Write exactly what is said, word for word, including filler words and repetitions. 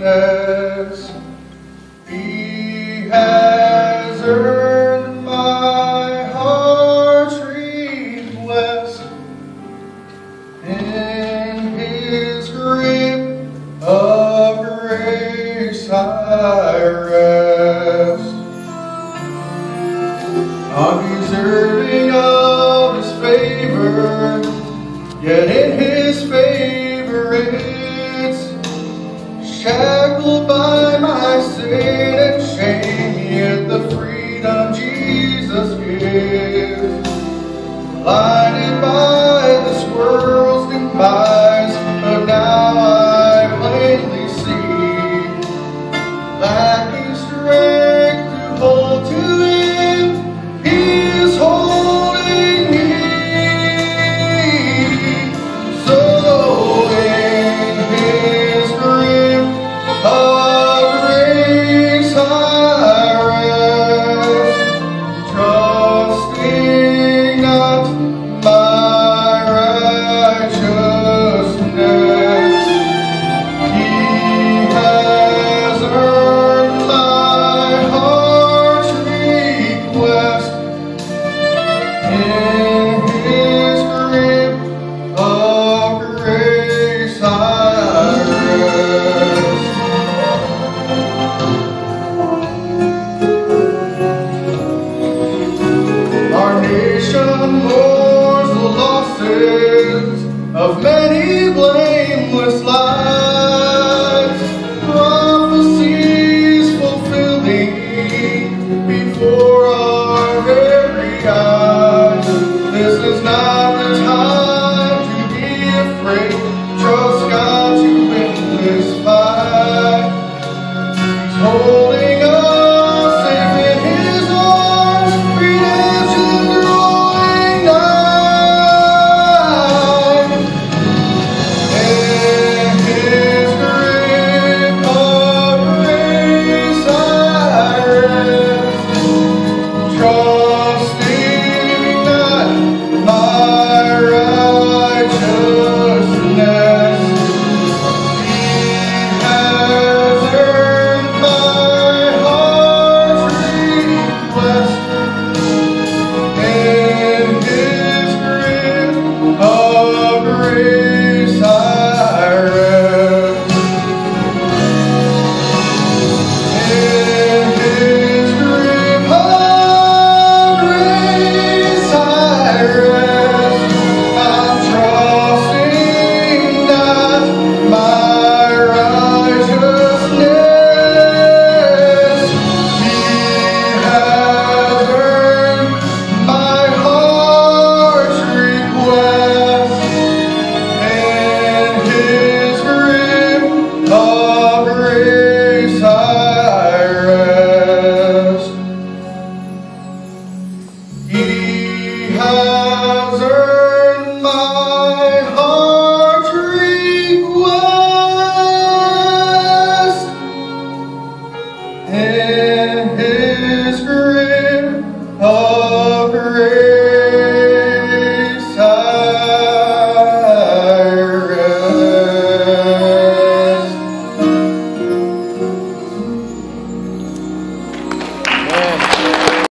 righteousness. He has earned my heart's request. In His grip of grace I rest. Undeserving of His favor, yet in His favor it's shackled by my sin and shame, yet the freedom Jesus gives. Blinded by this world's demise, but now I plainly see, lacking strength to hold to Him, He is holding me. So in His grip of grace I rest, trusting not my righteousness. He has earned my heart's request. In His grip of grace I rest. Our nation mourns the losses of many blameless lives, prophecies fulfilling before our very eyes. This is not the time to be afraid. Trust God to win this fight. He's holding